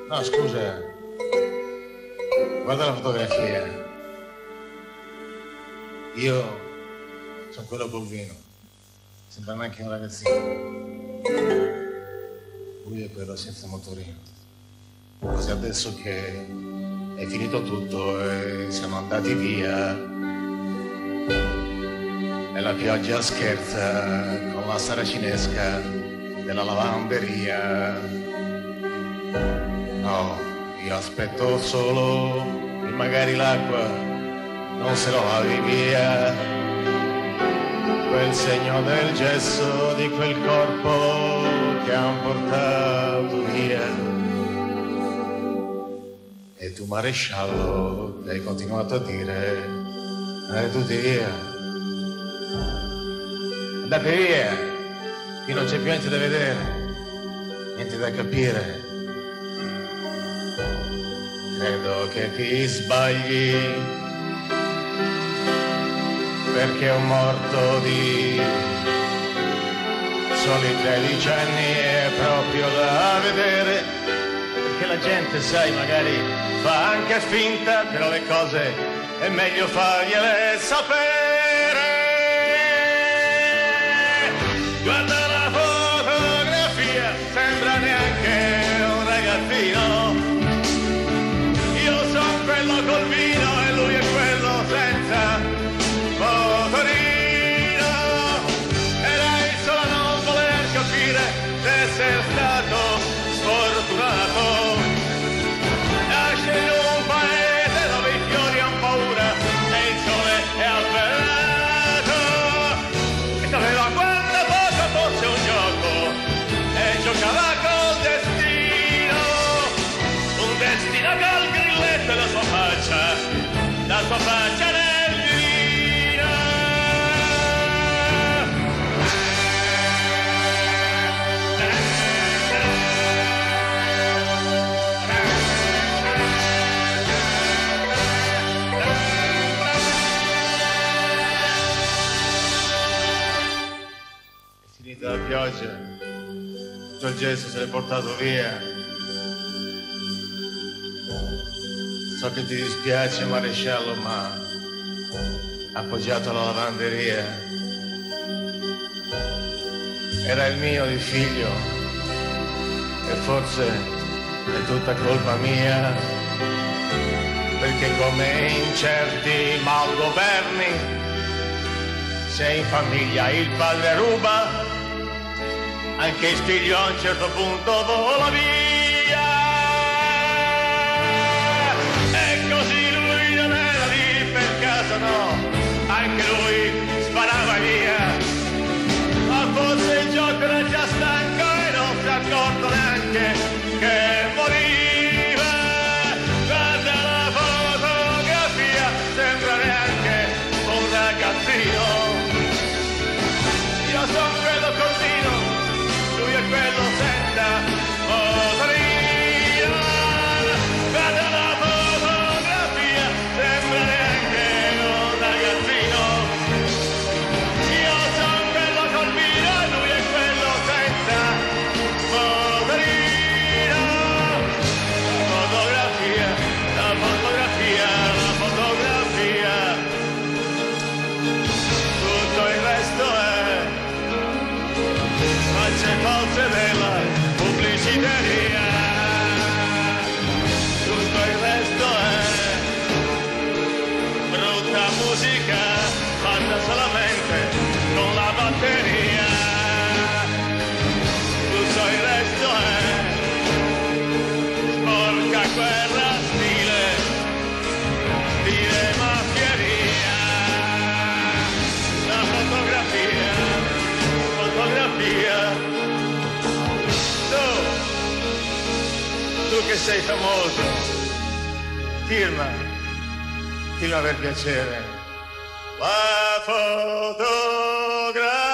No, scusa, guarda la fotografia. Io sono quello col vino. Sembra neanche un ragazzino. Lui è quello senza motorino. Così adesso che è finito tutto e siamo andati via e la pioggia scherza con la saracinesca della lavanderia. No, io aspetto solo che magari l'acqua non se lo lavi via quel segno del gesso di quel corpo che han portato via. E tu maresciallo hai continuato a dire andate tutti via, andate via, qui non c'è più niente da vedere, niente da capire. Credo che ti sbagli, perché un morto di soli 13 anni è proprio da vedere, perché la gente, sai, magari fa anche finta, però le cose è meglio fargliele sapere. Guarda la fotografia, sembra neanche un ragazzino. Io sono quello col vino e lui è quello senza motorino. Era il solo a non voler capire d'essere stato sfortunato. Nasce in un paese dove i fiori han paura e il sole è avvelenato. E sapeva quanto poco fosse un gioco e giocava col destino. Un destino col grilletto e la sua faccia nel vino. È finita la pioggia, tutto il gesso se l'è portato via. So che ti dispiace, maresciallo, ma ha appoggiato la lavanderia. Era il mio di figlio e forse è tutta colpa mia, perché come in certi malgoverni, se in famiglia il padre ruba, anche il figlio a un certo punto vola via. No, anche lui sparava via, ma forse il gioco era già stanco e non si è accorto neanche che moriva. Guarda la fotografia, sembra neanche un ragazzino. Io sono quello col vino, lui è quello senza motorino. Guarda la fotografia, sembra neanche false della pubbliciteria, tutto il resto è brutta musica fatta solamente con la batteria, tutto il resto è sporca guerra, stile mafieria, la fotografia. Tu che sei famoso, firma per piacere la fotografia.